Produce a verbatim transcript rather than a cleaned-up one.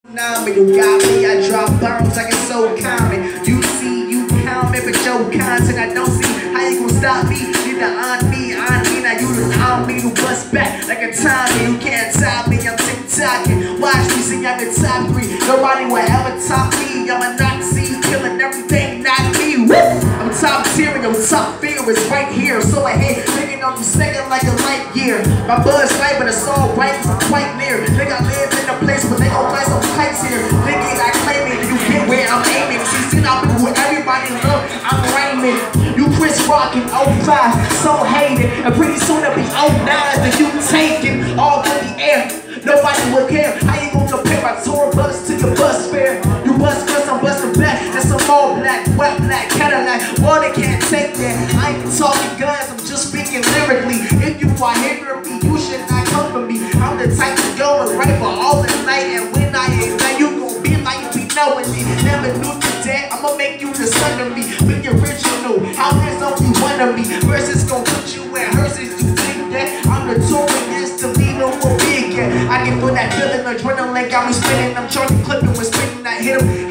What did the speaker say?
Nah, but you got me, I drop bombs like it's so common. You see, you count me, but your content I don't see. How you gon' stop me? Neither on me, on me. Now you the on me to bust back like a Tommy. You can't top me, I'm tick-tocking. Watch me see I'm in top three. Nobody will ever top me. I'm a Nazi, killing everything, not me. Woo! I'm top tier and your top fear is right here. So I hate thinking I'm singing like a light year. My buzz light, but it's all right, I'm quite near. Think I live in a place where they gon' play some kites here. Thinking I claim it, you get where I'm aiming. See, see, I'm who everybody love, I'm rhyming. You Chris Rock in oh five, so hated. And pretty soon it'll be oh nine, then you taking all in the air. Nobody will care. How you gonna compare my tour bus to your bus fare? You bust cause I'm busting back. That's some all black, wet black Cadillac. Well, they can't take that. I ain't talking guns, I'm just speaking lyrically. If you are hearing me, you should not come for me. I'm the type to go and write for all the night. And when I ignite, you gon' be like you be knowing me. Never knew that I'ma make you the son of me. With the original, how there's only one of me. Versus gon' put you in hearses, you think that I'm the tourist to leave no more big. I can feel that feeling, adrenaline got me spinning. I'm trying to clip it when spinning, I hit him.